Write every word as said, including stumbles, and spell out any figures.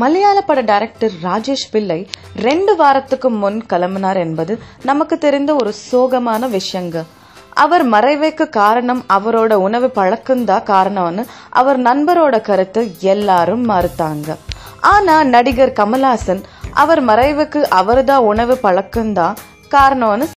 மலையாள பட டைரக்டர் ராஜேஷ் பிள்ளை ரெண்டு வாரத்துக்கு முன் கிளம்பினார் என்பது நமக்கு தெரிந்த ஒரு சோகமான விஷயங்க. அவர் மறைவுக்கு காரணம் அவரோட உணவு பழக்கம்தான் காரணம்னு அவர் நண்பரோட கருத்து எல்லாரும் மறுத்தாங்க. ஆனா நடிகர் கமல்ஹாசன் அவர் மறைவுக்கு அவர்தான் உணவு பழக்கம்தான் காரணம்னு